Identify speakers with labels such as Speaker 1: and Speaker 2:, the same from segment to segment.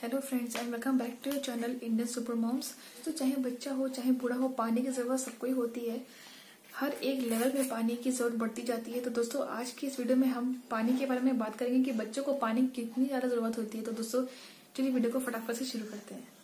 Speaker 1: Hello friends and welcome back to your channel Indian super moms. तो चाहे बच्चा हो चाहे बूढ़ा हो, पानी की जरूरत सबको ही होती है। हर एक लेवल में पानी की जरूरत बढ़ती जाती है। तो दोस्तों आज की इस वीडियो में हम पानी के बारे में बात करेंगे कि बच्चों को पानी की कितनी ज्यादा जरूरत होती है। तो दोस्तों चलिए वीडियो को फटाफट से शुरू करते हैं।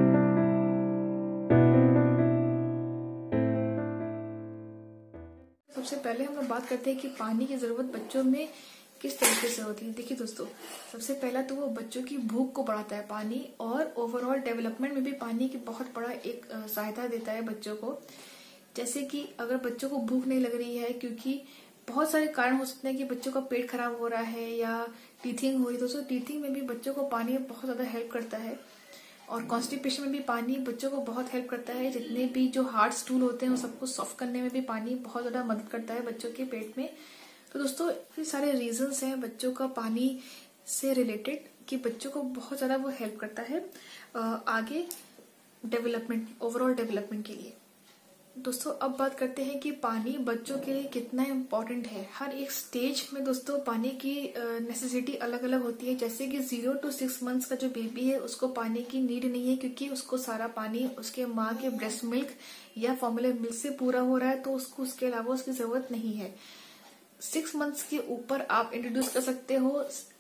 Speaker 1: सबसे पहले हम लोग बात करते हैं कि पानी की जरूरत बच्चों में किस तरीके से होती है। देखिए दोस्तों, सबसे पहला तो वो बच्चों की भूख को बढ़ाता है पानी, और ओवरऑल डेवलपमेंट में भी पानी की बहुत बड़ा एक सहायता देता है बच्चों को। जैसे कि अगर बच्चों को भूख नहीं लग रही है, क्योंकि बहुत सारे कारण हो सकते हैं कि बच्चों का पेट खराब हो रहा है या टीथिंग हो रही है। दोस्तों टीथिंग में भी बच्चों को पानी बहुत ज्यादा हेल्प करता है, और कॉन्स्टिपेशन में भी पानी बच्चों को बहुत हेल्प करता है। जितने भी जो हार्ड स्टूल होते हैं उन सबको सॉफ्ट करने में भी पानी बहुत ज्यादा मदद करता है बच्चों के पेट में। तो दोस्तों ये सारे रीजंस हैं बच्चों का पानी से रिलेटेड कि बच्चों को बहुत ज्यादा वो हेल्प करता है आगे डेवलपमेंट, ओवरऑल डेवलपमेंट के लिए। दोस्तों अब बात करते हैं कि पानी बच्चों के लिए कितना इम्पोर्टेंट है। हर एक स्टेज में दोस्तों पानी की नेसेसिटी अलग अलग होती है। जैसे कि 0 to 6 मंथ्स का जो बेबी है उसको पानी की नीड नहीं है, क्योंकि उसको सारा पानी उसके माँ के ब्रेस्ट मिल्क या फॉर्मूला मिल्क से पूरा हो रहा है, तो उसको उसके अलावा उसकी जरूरत नहीं है। 6 मंथ्स के ऊपर आप इंट्रोड्यूस कर सकते हो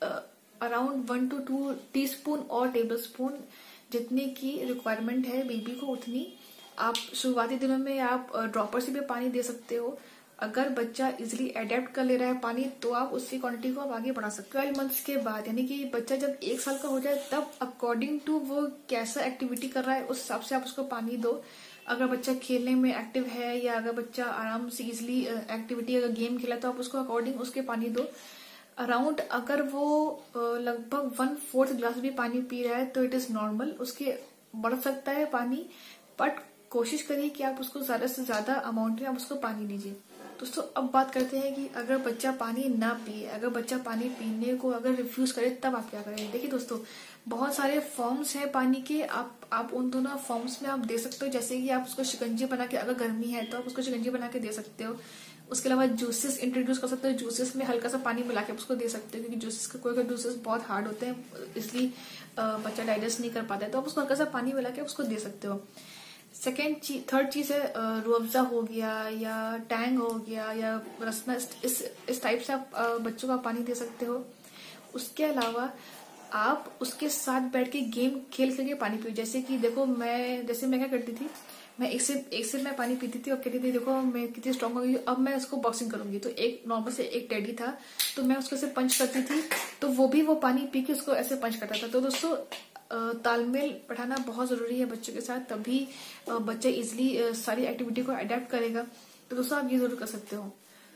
Speaker 1: अराउंड 1 to 2 टीस्पून और टेबल स्पून, जितने की रिक्वायरमेंट है बेबी को उतनी। आप शुरुआती दिनों में आप ड्रॉपर से भी पानी दे सकते हो। अगर बच्चा इजिली अडेप्ट कर ले रहा है पानी तो आप उसकी क्वांटिटी को आप आगे बढ़ा सकते हो। 12 मंथ्स के बाद, यानी कि बच्चा जब 1 साल का हो जाए, तब अकॉर्डिंग टू वो कैसा एक्टिविटी कर रहा है उस हिसाब से आप उसको पानी दो। अगर बच्चा खेलने में एक्टिव है या अगर बच्चा आराम से इजिली एक्टिविटी अगर गेम खेला तो आप उसको अकॉर्डिंग उसके पानी दो। अराउंड अगर वो लगभग 1/4 गिलास भी पानी पी रहा है तो इट इज नॉर्मल, उसके बढ़ सकता है पानी, बट कोशिश करिए कि आप उसको ज्यादा से ज्यादा अमाउंट में आप उसको पानी दीजिए। दोस्तों अब बात करते हैं कि अगर बच्चा पानी ना पिए, अगर बच्चा पानी पीने को अगर रिफ्यूज करे तब आप क्या करें। देखिए दोस्तों, बहुत सारे फॉर्म्स हैं पानी के, आप उन दोनों फॉर्म्स में आप दे सकते हो। जैसे कि आप उसको शिकंजी बना के, अगर गर्मी है तो आप उसको शिकंजी बना के दे सकते हो। उसके अलावा जूसेस इंट्रोड्यूस कर सकते हो, जूसेस में हल्का सा पानी मिला के उसको दे सकते हो, क्योंकि जूसेस कोई जूसेस बहुत हार्ड होते हैं इसलिए बच्चा डाइजेस्ट नहीं कर पाता है, तो आप उसको हल्का सा पानी मिला के उसको दे सकते हो। थर्ड चीज है रूह-अफ़ज़ा हो गया या टैंग हो गया या रसना, इस टाइप से आप बच्चों को पानी दे सकते हो। उसके अलावा आप उसके साथ बैठ के गेम खेल के पानी पियो। जैसे कि देखो मैं क्या करती थी, मैं एक सिप मैं पानी पीती थी और कहती थी देखो मैं कितनी स्ट्रांग हो गई, अब मैं इसको बॉक्सिंग करूंगी। तो एक नॉर्मल से एक टेडी था तो मैं उसको ऐसे पंच करती थी, तो वो भी वो पानी पी के उसको ऐसे पंच करता था। तो दोस्तों तालमेल बढ़ाना बहुत जरूरी है बच्चों के साथ, तभी बच्चा इजिली सारी एक्टिविटी को अडेप्ट करेगा। तो दोस्तों आप ये जरूर कर सकते हो।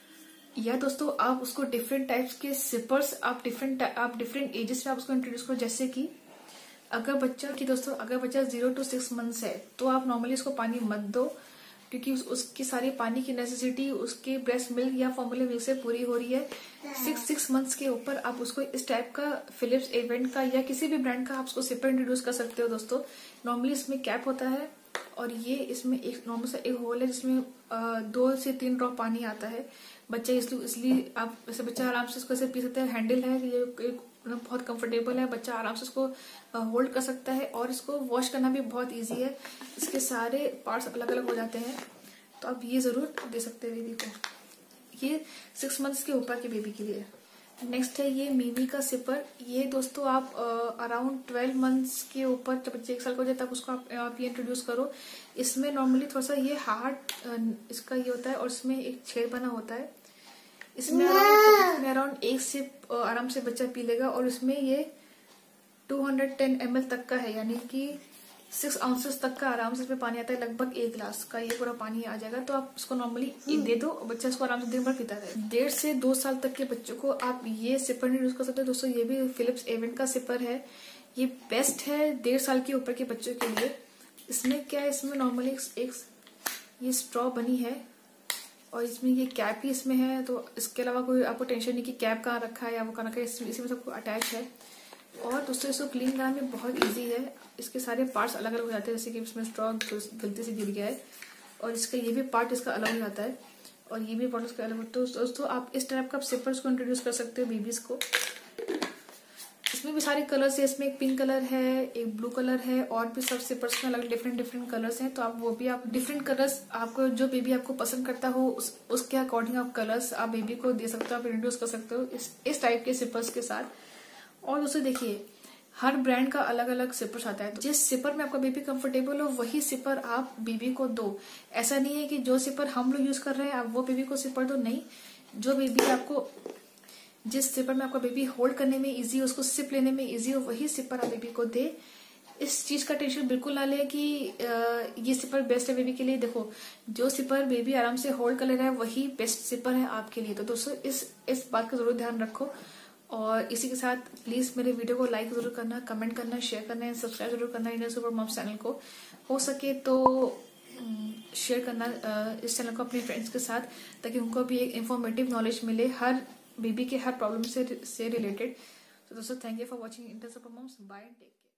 Speaker 1: या दोस्तों आप उसको डिफरेंट टाइप्स के सिपर्स आप डिफरेंट एजेस में आप उसको इंट्रोड्यूस करो। जैसे कि अगर बच्चा 0 to 6 मंथ्स है तो आप नॉर्मली उसको पानी मत दो, क्योंकि उसकी सारी पानी की नेसेसिटी उसके ब्रेस्ट मिल्क या फॉर्मूला मिल्क से पूरी हो रही है। 6 मंथ्स के ऊपर आप उसको इस टाइप का फिलिप्स एवेंट का या किसी भी ब्रांड का आप उसको सिपर इंट्रोड्यूस कर सकते हो। दोस्तों नॉर्मली इसमें कैप होता है और ये इसमें एक नॉर्मल सा एक होल है जिसमें 2 से 3 ड्रॉप पानी आता है। बच्चा इसलिए आप वैसे बच्चा आराम से इसको ऐसे पी सकते हैं। हैंडल है, ये बहुत कंफर्टेबल है, बच्चा आराम से इसको होल्ड कर सकता है, और इसको वॉश करना भी बहुत इजी है। इसके सारे पार्ट्स अलग अलग हो जाते हैं, तो आप ये जरूर दे सकते हैं बेबी को। ये 6 मंथ्स के ऊपर के बेबी के लिए। नेक्स्ट है ये मीमी का सिपर। ये दोस्तों आप अराउंड 12 मंथ्स के ऊपर, जब बच्चे 1 साल का हो जाए तब उसको आप ये इंट्रोड्यूस करो। इसमें नॉर्मली थोड़ा सा ये हार्ड इसका ये होता है और इसमें एक छेद बना होता है। इसमें अराउंड 1 सिप आराम से बच्चा पी लेगा, और इसमें ये 210 ml तक का है, यानी कि 6 आउंसेस तक का आराम से इसमें पानी आता है। लगभग 1 गिलास का ये पूरा पानी आ जाएगा। तो आप इसको नॉर्मली दे दो, बच्चा इसको आराम से दिन भर पीता रहे। 1.5 से 2 साल तक के बच्चों को आप ये सिपर यूज कर सकते हो। दोस्तों ये भी फिलिप्स एवेंट का सिपर है, ये बेस्ट है 1.5 साल के ऊपर के बच्चों के लिए। इसमें क्या है, इसमें नॉर्मली एक ये स्ट्रॉ बनी है और इसमें ये कैप ही इसमें है, तो इसके अलावा कोई आपको टेंशन नहीं कि कैप कहाँ रखा है या वो कहाँ रखा है, इसी में सबको अटैच है। और दोस्तों इसको क्लीन करना में बहुत इजी है। इसके सारे पार्ट्स अलग अलग हो जाते हैं, जैसे कि इसमें स्ट्रॉ गलती से गिर गया है और इसका ये भी पार्ट इसका अलग हो जाता है और ये भी पार्ट इसका अलग होता है। तो दोस्तों आप इस टाइप का सिपर्स को इंट्रोड्यूस कर सकते हो बेबीज को। इसमें भी सारे कलर्स है, इसमें एक पिंक कलर है, एक ब्लू कलर है, और भी सब सिपर्स में अलग डिफरेंट कलर्स हैं। तो आप वो भी आप डिफरेंट कलर्स आपको जो बेबी आपको पसंद करता हो उसके अकॉर्डिंग आप कलर्स आप बेबी को दे सकते हो, आप इंट्रोड्यूस कर सकते हो इस टाइप के सिपर्स के साथ। और उसे देखिए हर ब्रांड का अलग अलग सिपर्स आता है, तो जिस सिपर में आपका बेबी कंफर्टेबल हो वही सिपर आप बेबी को दो। ऐसा नहीं है कि जो सिपर हम लोग यूज कर रहे हैं आप वो बेबी को सिपर दो, नहीं, जो बेबी आपको जिस सिपर में आपका बेबी होल्ड करने में इजी हो, उसको सिप लेने में इजी हो, वही सिपर आप बेबी को दे। इस चीज का टेंशन बिल्कुल ना ले कि ये सिपर बेस्ट है बेबी के लिए। देखो जो सिपर बेबी आराम से होल्ड कर ले रहा है वही बेस्ट सिपर है आपके लिए। तो दोस्तों इस बात का जरूर ध्यान रखो। और इसी के साथ प्लीज मेरे वीडियो को लाइक जरूर करना, कमेंट करना, शेयर करना, सब्सक्राइब जरूर करना इंडियन सुपर मॉम्स चैनल को। हो सके तो शेयर करना इस चैनल को अपने फ्रेंड्स के साथ, ताकि उनको भी एक इंफॉर्मेटिव नॉलेज मिले हर बेबी के हर प्रॉब्लम से रिलेटेड। तो दोस्तों thank you for watching Indian super moms, bye, take care.